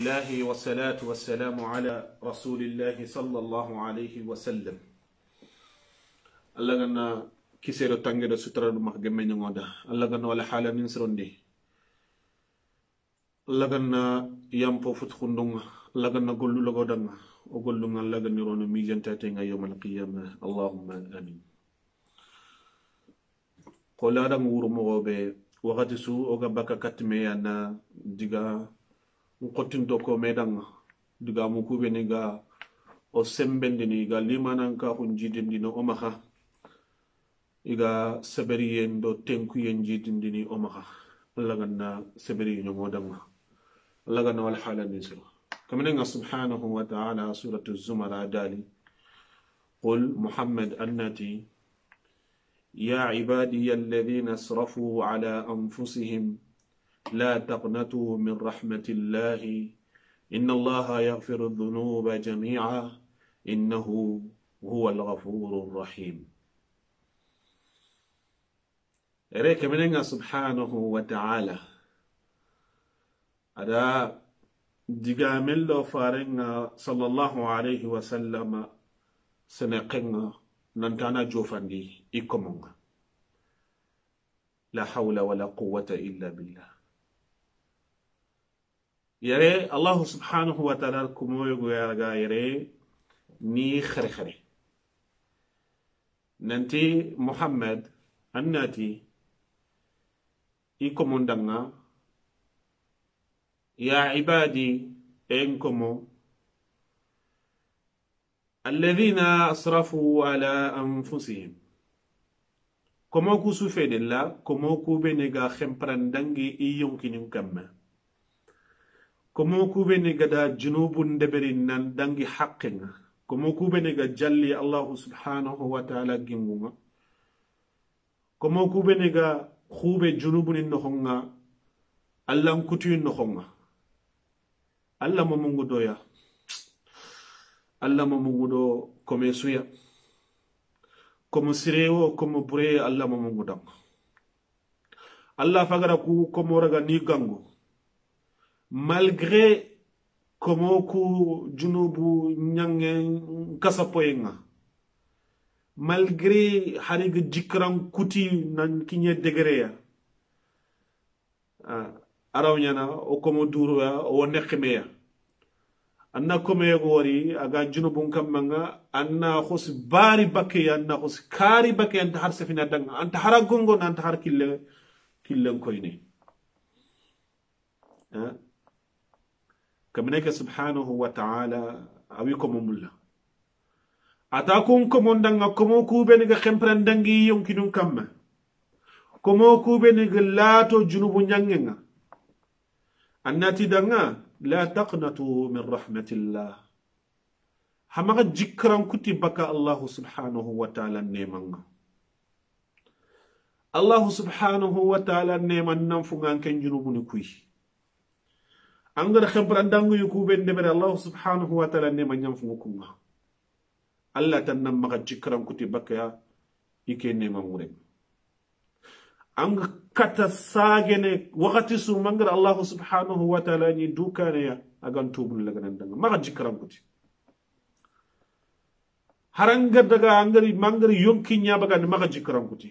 الله والصلاة والسلام على رسول الله صلى الله عليه وسلم. الله غنا كسر تانغ دا سترا دو مخ گمي نغودا الله غنا ولا حالا من سروندي الله غنا يامبو فوت خوندون الله غنا غولو لغو دان او غولو الله غنا رون ميجان تاتي يوم القيامه اللهم امين. قول هذا مور مغوبه وقت سو اوغا باكا كاتمي انا ديغا nkotin to ko medanga diga mu kube ni ga o sembendi ni ga limanan ka hunjidindi no omaha iga sabari yendo tenku yenjidindi ni omaha lagana sabari no modanga lagana wal halan nisra kamana subhanahu wa ta'ala suratu az-zumar adali qul muhammad annati ya ibadiy alladhina asrafu ala anfusihim لا تقنطوا من رحمة الله إن الله يغفر الذنوب جميعا إنه هو الغفور الرحيم. إليك من سبحانه وتعالى هذا دجامل فارنا صلى الله عليه وسلم سنقنا ننتانا جوفاندي إكمنا لا حول ولا قوة إلا بالله. yare Allah subhanahu wa ta'ala kumo yogo yarga yare ni khare khare nanti Muhammad annati ikomondanga ya ibadi enkomo alladhina asrafu ala anfusihim komo ku sufedella komo ku benega khemprandangi iyonkinin kamma komo kubene gada junubun deberin nan dangi haqqenga komo kubene ga jalli Allah subhanahu wa ta'ala gingunga komo kubene ga khube junubun nohonga Allah kutu nohonga Allah mo mungu doya Allah mo mungu do kome suya komo sirewo komo bure Allah mo mungu dang Allah fagara ku komo raga ni gangu malgré comment ku junubu nyangen kasapoyenga malgré harig jikran kuti nan kinye degreya arawnyana o komo duruya o nekmeya anna kome gori aga junubun kamanga anna khos bari bakke anna khos kari bakke anta har safina danga anta haragongo anta har killen koyne كمنك سبحانه وتعالى أبيكم ملا أتاكم كموندنا كمو كوبنك خمبران دنجي يمكنون كما كمو كوبنك لا تجنوب نيانغنا الناتي دنا لا تقنطوا من رحمة الله حما جكرا كتبك الله سبحانه وتعالى نيمان الله سبحانه وتعالى نيمان ننفغان كن جنوب نكوي angara khambran dangu yuku ben debere Allah subhanahu wa ta'ala ne manyam fungukunga Allah tannam maka jikram kuti bakya ike ne mamure anga kata sagene wakati su mangara Allah subhanahu wa ta'ala ni dukane ya agan tubun laganan danga maka jikram kuti haranga daga angari mangari yonki nya baga maka jikram kuti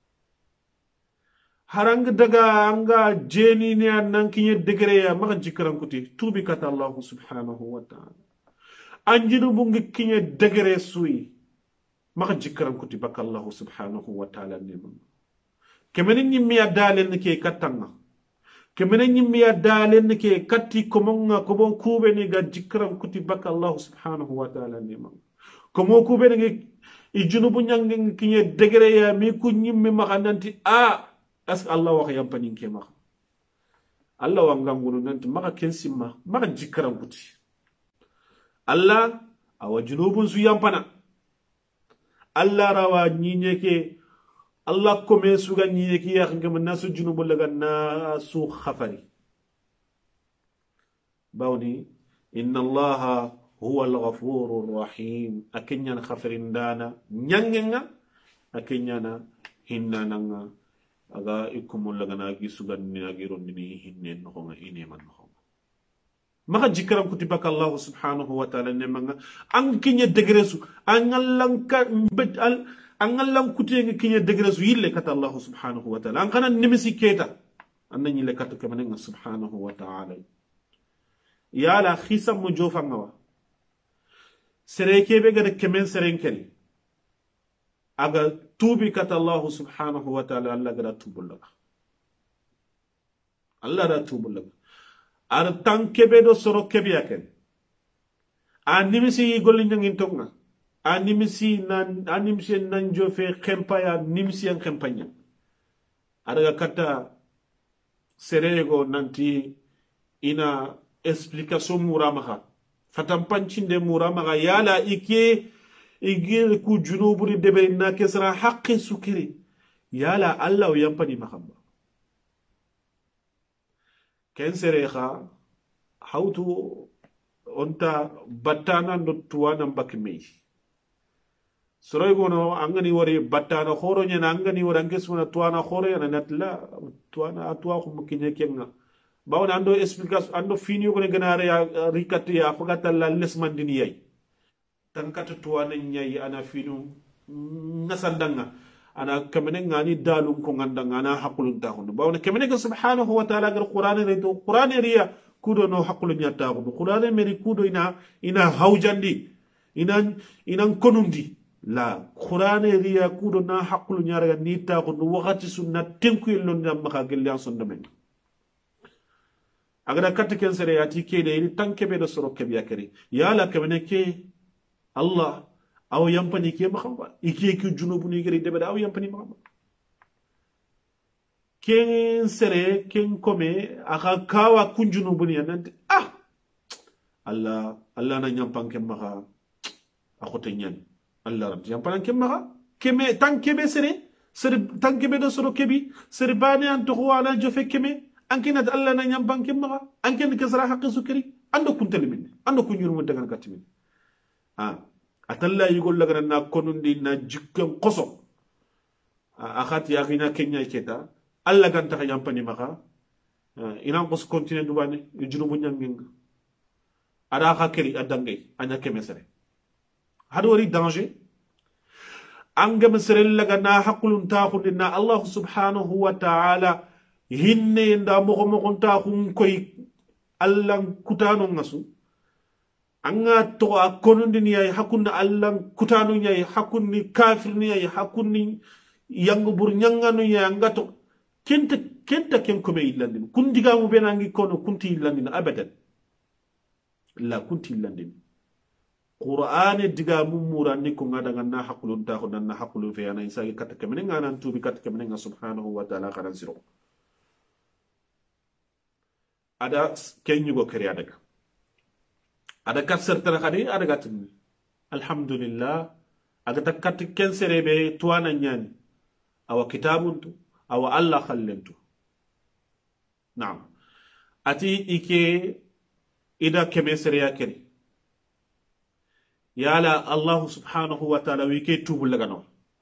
harang daga anga jeni ne nan kinye degre ya maka jikran kuti tubi kata Allah subhanahu wa ta'ala anjinu bungi kinye degre sui maka jikran kuti baka Allah subhanahu wa ta'ala ne mam kemene nyimmi ya dalen ke katanga kemene nyimmi ya dalen ke katti komonga kobo kube ne ga jikran kuti baka Allah subhanahu wa ta'ala ne mam komo kube ne ijunu bunyang kinye degre ya mi ku nyimmi maka nanti as Allah wa yampanin ke maka Allah wa ngangunu nanti maka kensimma maka jikran kuti Allah awa junubun su yampana Allah rawa nyinye ke Allah kome su ga nyinye ke ya ngam nasu junubu laga na su khafari bawni inna Allah huwa al-ghafurur rahim akenya khafarin dana nyangenga akenya na hinnananga aga ikumul laga na gi sugan ni agiron ni hinne no nga ine man no maka jikaram kuti baka Allah subhanahu wa ta'ala ne manga an kinya degresu an allan kuti ngi kinya degresu yille kata Allah subhanahu wa ta'ala an kana nimisi keta an nan yille kata kamane subhanahu wa ta'ala ya la khisam mu jofa ngawa sere kebe ga de kemen seren keli aga tubi kata Allah subhanahu wa ta'ala Allah ga tubullaga Allah da tubullaga ar tan kebe do soro kebe yaken a nimisi golli nyangin tonga a nimisi nan jofe khempa ya nimisi en khempanya adaga kata serego nanti ina explication muramaha fatam pancinde muramaha yala igir ku junuburi debe na kesra haqqi sukiri yala Allah yampani mahamba ken sereha hawtu onta battana ndo tuwana mbakmei soroy gono angani wari battana khoro nyana angani wari angesuna tuwana khoro yana natla tuwana atwa khum kinye kenga bawna ando explication ando fini ko ne ganare ya rikati ya fagata la lesmandini yai tankata tuwana nyai ana finu nasandanga ana kamene ngani dalum ko ngandanga ana hakulun tahundo bawna kamene ko subhanahu wa ta'ala gar qur'an reto qur'an riya kudo no hakulu nyata ko qur'an meri kudo ina hawjandi ina konundi la qur'an riya kudo na hakulu nyara ni ta ko wakati sunna tenku yelon na maka gelle sonda men agada katte ken sere yati kede ni tankebe do soro kebe yakari yala kamene ke Allah aw yampani ke makamba iki ki junubu ni gari debe aw yampani makamba ken sere ken kome aka kawa kun junubu ni nanti Allah na nyampan ke maka akote nyan Allah ram yampan ke maka keme tankebe sere tankebe do soro kebi sere bani an to wala jofe keme ankina Allah na nyampan ke maka anken ke sara haqqi sukri ando kuntel min ando kunyuru mo dagan katimin atalla yigol lagana na konundi na jikkan qoso akhati yakina kenya keta alla ganta yampani maka ina qos continue dubane junubu nyanginga ada khakiri adangay anya kemesere hadu wari danger anga mesere lagana haqulun takhudina Allah subhanahu wa ta'ala hinne nda mo ta khun koy Allah kutano ngasu anga to a konundini yay hakunni Allah kutanu yay hakunni kafirni yay hakunni yangu bur nyanganu yay anga to kenta ken kome illandin kun digamu benangi kono kunti illandin abadan la kunti illandin qur'an digamu murani ko ngada ganna hakulun ta ko nanna hakulun fe yana isa katta kamene ngana tubi katta kamene nga subhanahu wa ta'ala kharan siro ada kenyu go kariya daga ada kat sertana khadi ada gatin alhamdulillah aga takkat ken serebe tuwana nyani awa kitabuntu awa Allah khallentu naam ati ike ida keme seriya keri yala Allah subhanahu wa ta'ala wike tubu lagano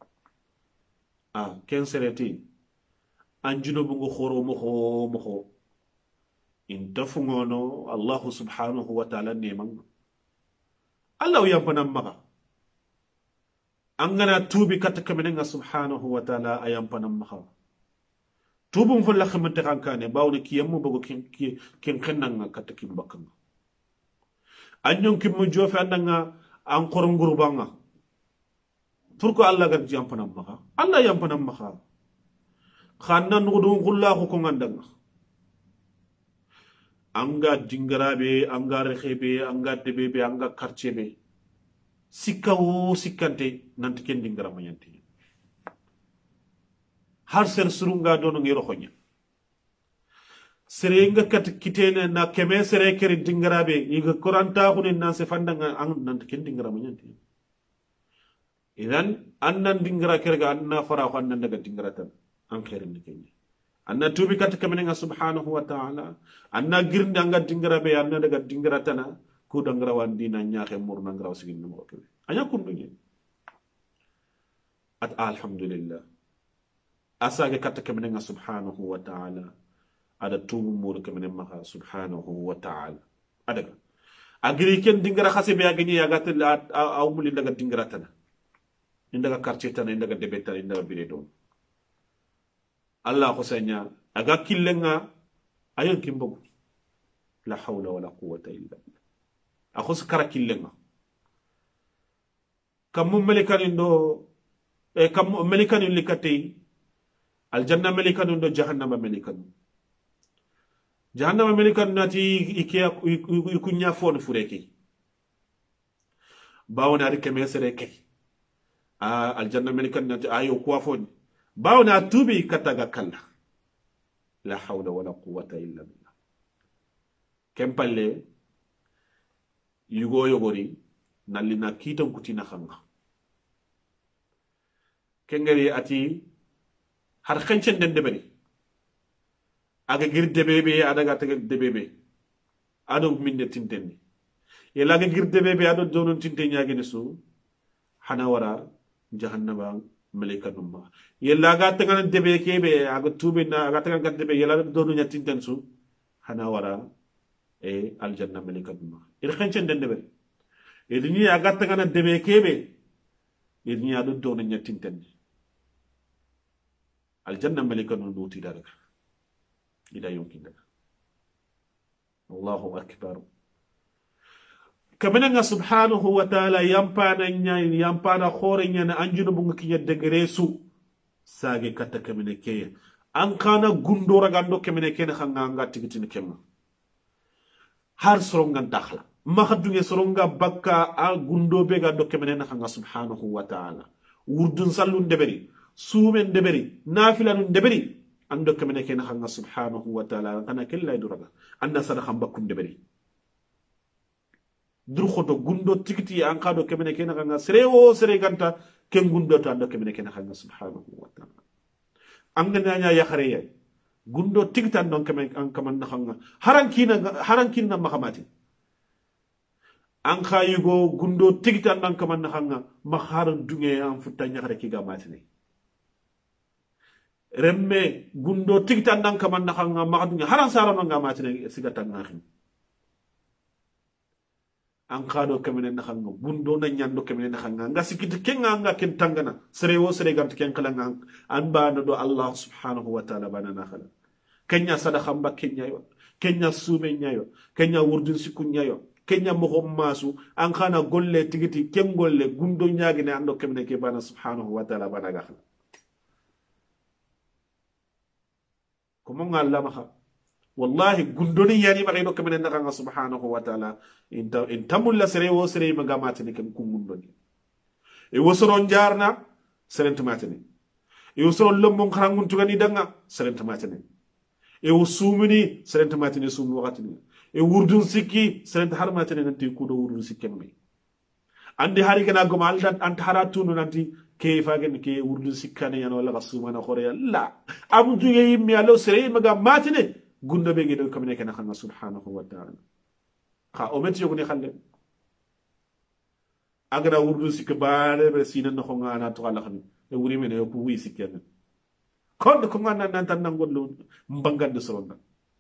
ken sereti anjuno bungo khoro mo intafungono Allah subhanahu wa ta'ala neman Allah yampana maga angana tubi katta kamenenga subhanahu wa ta'ala ayampana maga tubum fulla khamante kankane bawne kiyammu bogo ken kennanga katta kimbakanga anyon kimmu jofe andanga an qoronguru banga pourquoi Allah gar yampana maga Allah yampana maga khanna nudu khullahu ko ngandanga anga dingarabe anga rekhebe anga debebe anga karchebe sikawo sikante nanti ken dingara mayanti har ser surunga dono ngiro khonya serenga kat kitene na keme sere kere dingarabe yiga koranta khune na se fandanga ang nanti ken dingara mayanti idan annan dingara kere ga anna fara ko annan daga dingara tan an khairin dikeni anna tubi kat kamenenga subhanahu wa ta'ala anna girnde anga dingara be anna daga dingara tana ku dangara wandina nyaake murna ngara sigin no ko anya kundu ngi at alhamdulillah asage kat kamenenga subhanahu wa ta'ala ada tubu mur kamenenga subhanahu wa ta'ala adaga agiri ken dingara khase be agini yagat aw muli daga dingara tana indaga quartier tana indaga debe tana indaga bire do Allah ko sanya aga killenga ayon kimbo la hawla wala quwwata illa billah akhos kara killenga kam melikan do kam melikan likati aljanna melikan do jahannama melikan jahannama melikan nati ikunya fon fureki bawna ri kemesere ke aljanna melikan nati ayo kwa fon bawna tubi kataga kala la hawla wala quwwata illa billah kempalle yugo yogori nalina kiton kutina khanga kengari ati har khancen den debeni aga gir debebe adaga taga debebe ado minne tintenni yela aga gir debebe ado donon tintenni agene su hana wara jahannaba malaikatuma yela aga taga debe kebe aga tube na aga taga debe yela donu nya tinten su hana wara aljanna malaikatuma ir khancen den debeni idni aga taga debe kebe idni ado donon nya tintenni aljanna malaikatuma nuti daga ila yumkin daga Allahu akbar kamana nga subhanahu wa ta'ala yampana khore nya na anjuno bunga kinya degresu sage kata kamene ke an kana gundora gando kamene ke na khanga nga tigitin kema har soronga dakhla mahadunge soronga bakka a gundo be gando kamene na khanga subhanahu wa ta'ala wurdun sallun deberi sumen deberi nafilanun deberi ando kamene ken khanga subhanahu wa ta'ala kana kella duraga anna sadaqa bakun deberi dur khoto gundo tikiti an kado kamene ken khanga serewo sere ganta ken gundo to ando kamene ken khanga subhanahu wa ta'ala angana nya ya khare gundo tikita ando kamene an kaman khanga harankina mahamati an khayugo gundo tikita ando kaman khanga maharan dunge an futta nya khare ki gamati ne remme gundo tigtan dan kaman na khanga magdunya haran sara manga matine sigatan nakhin an khado kamene na khanga gundo na nyando kamene na khanga nga sikiti kenga nga ken tangana sere wo sere gant ken kala an ba no do Allah subhanahu wa ta'ala bana na khala kenya sadaqa mba kenya yo kenya sume nyayo kenya wurdun sikunya yo kenya muhammasu an khana golle tigiti ken golle gundo nyaagi ne ando kamene ke bana subhanahu wa ta'ala bana ga khala kuma ngalla maha wallahi gundoni yani magay do kamene nakanga subhanahu wa ta'ala intamulla sere wo sere magamatini kam kungundoni e wosoron jarna serentumatini e wosoron lombon kharangun tugani danga serentumatini e wosumini serentumatini sumu wakatini e wurdun sikki serent harmatini nanti kudo wurdun sikkembe andi hari kana goma aldan anta haratunu nanti ke fagen ke wurdu sikkane yan wala gasumana khore la amdu yimi alo sere maga matine gunda be gedo kamene kana khana subhanahu wa ta'ala kha o met yogoni khalle agra wurdu sik baare be sinan no ngana to ala khami e wuri mene yo wi sikkene kon ko ngana nan tan nangol mbangande soronda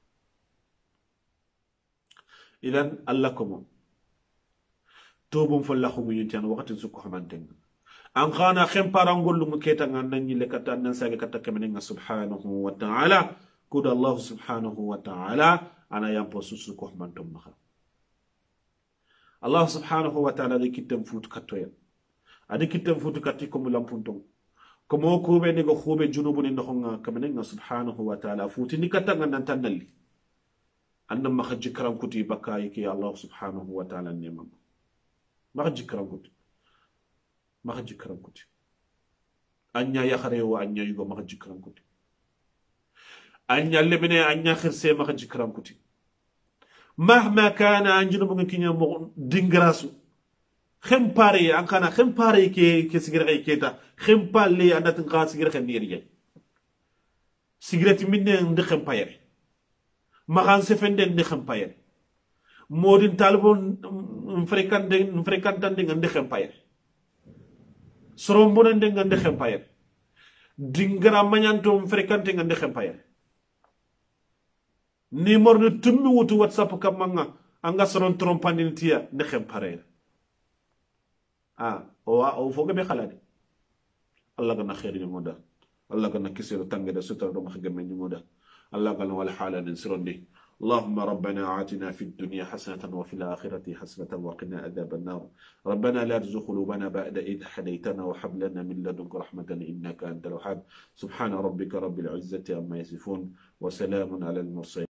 idan allah komo tobum falla khumu yintan waqtin sukko xamanten an khana khem parangol lu keta ngan ni le kata nan sage kata kamene nga subhanahu wa ta'ala kuda allah subhanahu wa ta'ala ana yam posusu ko xamantum ma allah subhanahu wa ta'ala de kitem fut katoya adi kitem fut katti ko mulampuntum ko mo ko be ni go khobe junubu ni nga kamene nga subhanahu wa ta'ala futi ni kata ngan nan tanali annam ma khajikram kuti bakay ki allah subhanahu wa ta'ala nemam ma khajikram kuti maka jikram kuti anya ya kharewa anya yugo maka jikram kuti anya lebene anya khirse maka jikram kuti mahma kana anjinu bunga kinya mo dingrasu khempare an kana khempare ke sigire keta khempale anat nga sigire khaniriye sigireti minne ndi khempayere makan sefende ndi khempayere modin talbon frekantande ndi khempayere sorombona ngande xempayer dingara mañanto fréquenté ngande xempayer numéro de tummi wutu whatsapp kam manga anga soron trompandin tiya ne xem pare o foga be khalade Allah gana khair ni moda Allah gana kisiro tangeda sutra do ma gemme ni moda Allah gana wal halan sirondi اللهم ربنا آتنا في الدنيا حسنة وفي الآخرة حسنة وقنا عذاب النار ربنا لا تزغ قلوبنا بعد إذ هديتنا وهب لنا من لدنك رحمة إنك أنت الوهاب سبحان ربك رب العزة عما يصفون وسلام على المرسلين